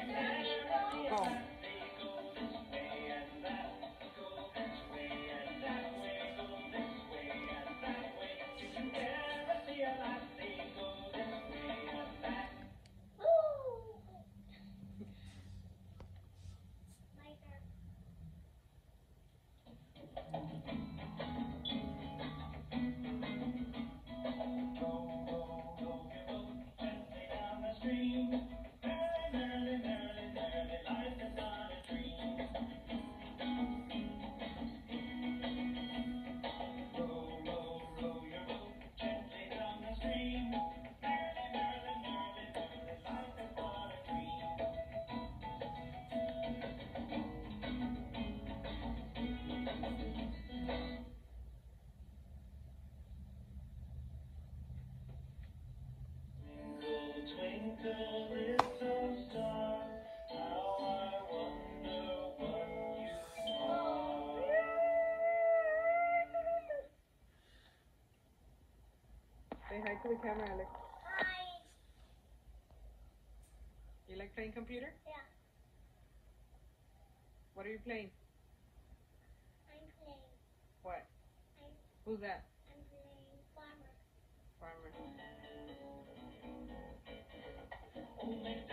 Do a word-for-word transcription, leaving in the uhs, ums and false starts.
Oh. Say hi to the camera, Alex. Hi. You like playing computer? Yeah. What are you playing? I'm playing. What? I'm, Who's that? I'm playing farmer. Farmer.